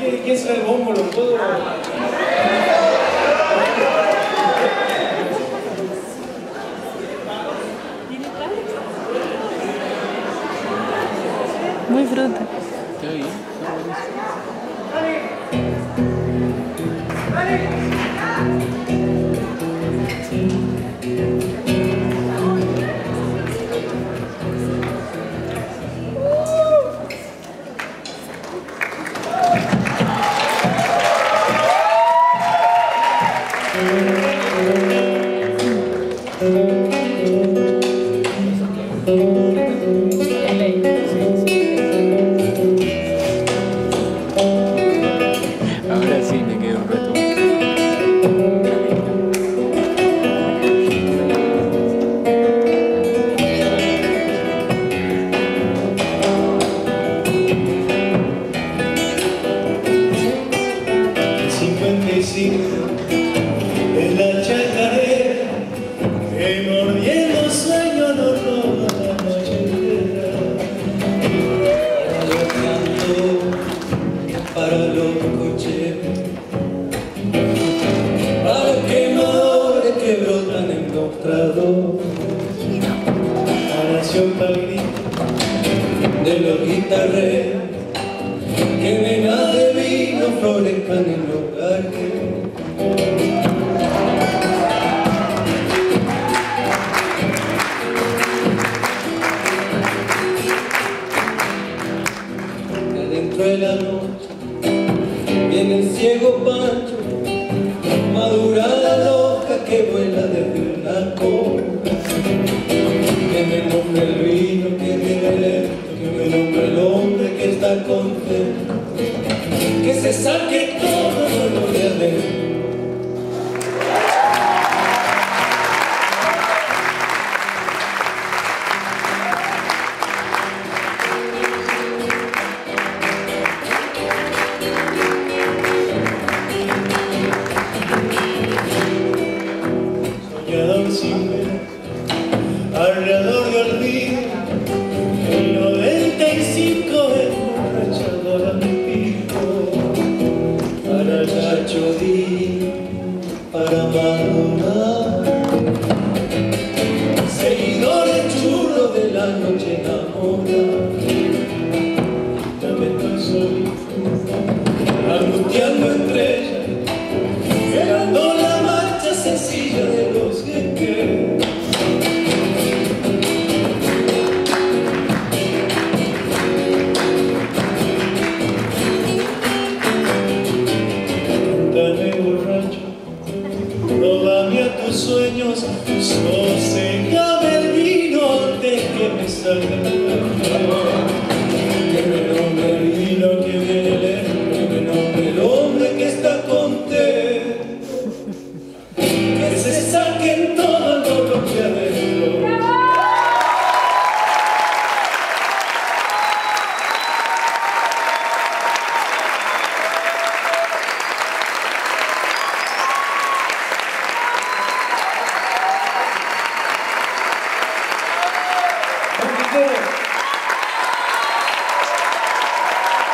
¿Quién será el bombo? ¿Lo puedo? Muy fruta. Ahora sí me quedo un rato. En la chacarera, que mordiendo sueño nos roba la noche entera. Yo canto para los cocheros, para quemadores que brotan en los prados, oración para el grito de los guitarreros que venas de vino florezcan en los parques. Dentro de la noche viene el ciego Pancho, madurada loca que vuela desde una copa. Que me nombre el vino, que me lento, que me nombre el hombre que está contento, que se saque todo lo de adentro. Soñador sin ver, alrededor de olvido, el 95 emborrachador a mi pico, para Chacho Díaz, para Madonna, seguidores churros de la noche enamorada. Ya me estoy solito, angustiando estrellas, esperando la marcha sencilla de los que róbame a tus sueños, sosegame el vino antes que me salga el alma. Que me nombre el vino que viene lejos, que me nombre el hombre que está contento, que se saquen todos